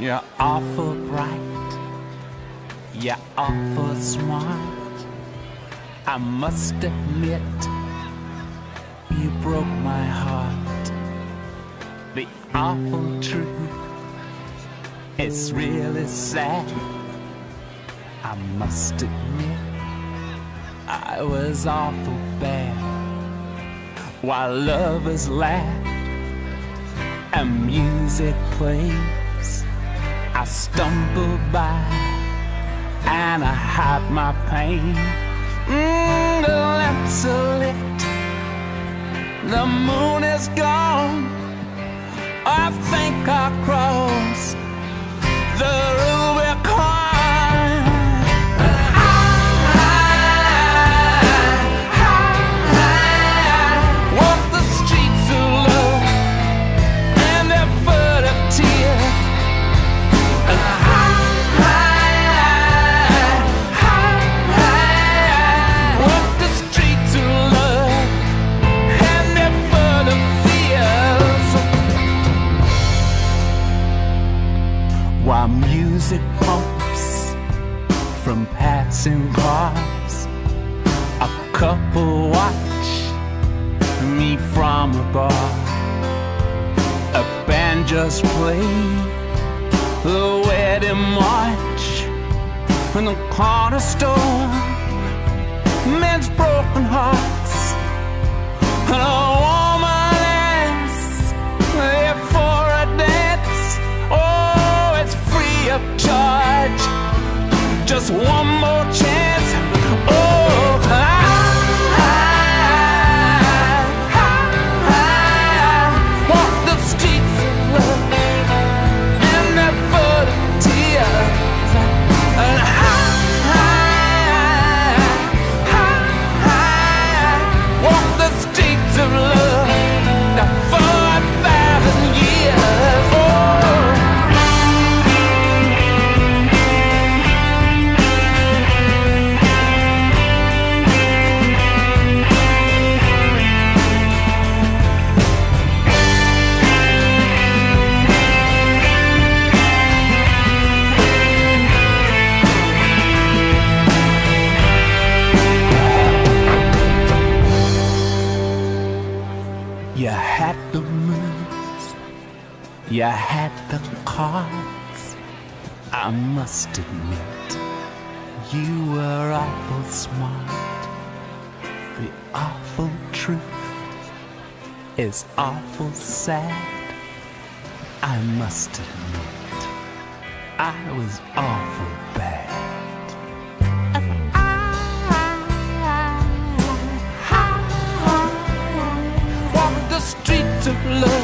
You're awful bright, you're awful smart. I must admit, you broke my heart. The awful truth, it's really sad. I must admit, I was awful bad. While lovers laugh and music plays, I stumble by and I hide my pain. The lamps are lit, the moon is gone. I think I'll cross the Rubicon. Walk the streets of love and they're full of tears. Walk the streets of love and they're full of fears. While music pumps from passing cars, a couple watch me from a bar. A band just played the wedding march in the corner store. Men's broken hearts and a woman is there for a dance. Oh, it's free of charge, just one more chance. Oh, walk the streets of love and they're full of tears. And walk the streets of love for 1,000 years. Oh. You had the moves, you had the cards. I must admit, you were awful smart. The awful truth is awful sad. I must admit, I was awful bad. Walk the streets of love